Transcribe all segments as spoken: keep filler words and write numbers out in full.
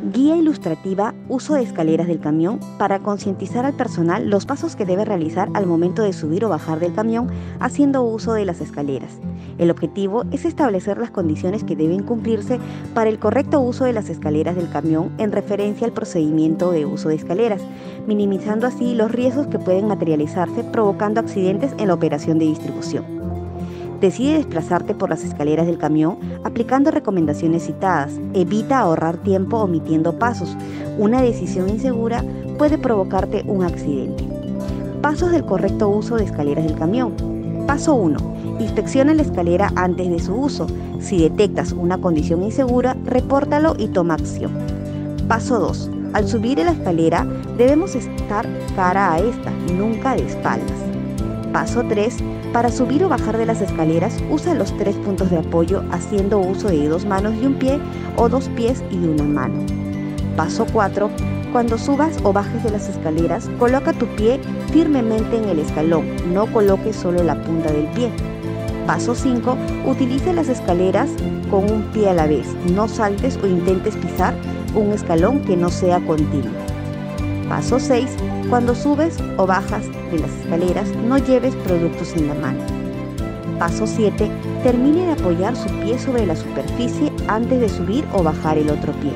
Guía ilustrativa, uso de escaleras del camión para concientizar al personal los pasos que debe realizar al momento de subir o bajar del camión haciendo uso de las escaleras. El objetivo es establecer las condiciones que deben cumplirse para el correcto uso de las escaleras del camión en referencia al procedimiento de uso de escaleras, minimizando así los riesgos que pueden materializarse provocando accidentes en la operación de distribución. Decide desplazarte por las escaleras del camión aplicando recomendaciones citadas. Evita ahorrar tiempo omitiendo pasos. Una decisión insegura puede provocarte un accidente. Pasos del correcto uso de escaleras del camión. Paso uno. Inspecciona la escalera antes de su uso. Si detectas una condición insegura, repórtalo y toma acción. Paso dos. Al subir a la escalera, debemos estar cara a esta, nunca de espaldas. Paso tres. Para subir o bajar de las escaleras, usa los tres puntos de apoyo haciendo uso de dos manos y un pie o dos pies y una mano. Paso cuatro. Cuando subas o bajes de las escaleras, coloca tu pie firmemente en el escalón, no coloques solo la punta del pie. Paso cinco. Utiliza las escaleras con un pie a la vez, no saltes o intentes pisar un escalón que no sea continuo. Paso seis. Cuando subes o bajas de las escaleras, no lleves productos en la mano. Paso siete. Termine de apoyar su pie sobre la superficie antes de subir o bajar el otro pie.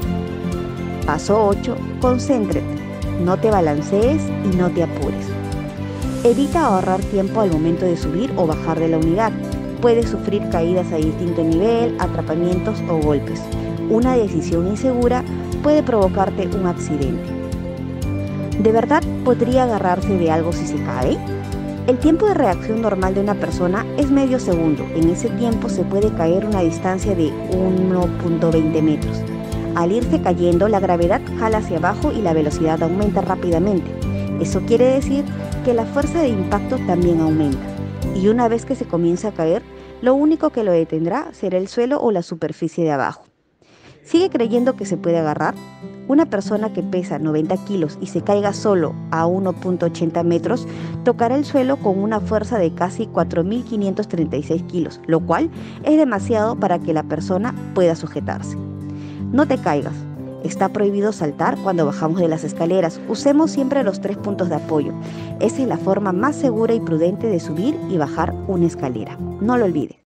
Paso ocho. Concéntrate. No te balancees y no te apures. Evita ahorrar tiempo al momento de subir o bajar de la unidad. Puedes sufrir caídas a distinto nivel, atrapamientos o golpes. Una decisión insegura puede provocarte un accidente. ¿De verdad podría agarrarse de algo si se cae? El tiempo de reacción normal de una persona es medio segundo. En ese tiempo se puede caer una distancia de uno punto veinte metros. Al irse cayendo, la gravedad jala hacia abajo y la velocidad aumenta rápidamente. Eso quiere decir que la fuerza de impacto también aumenta. Y una vez que se comienza a caer, lo único que lo detendrá será el suelo o la superficie de abajo. ¿Sigue creyendo que se puede agarrar? Una persona que pesa noventa kilos y se caiga solo a uno punto ochenta metros tocará el suelo con una fuerza de casi cuatro mil quinientos treinta y seis kilos, lo cual es demasiado para que la persona pueda sujetarse. No te caigas. Está prohibido saltar cuando bajamos de las escaleras. Usemos siempre los tres puntos de apoyo. Esa es la forma más segura y prudente de subir y bajar una escalera. No lo olvides.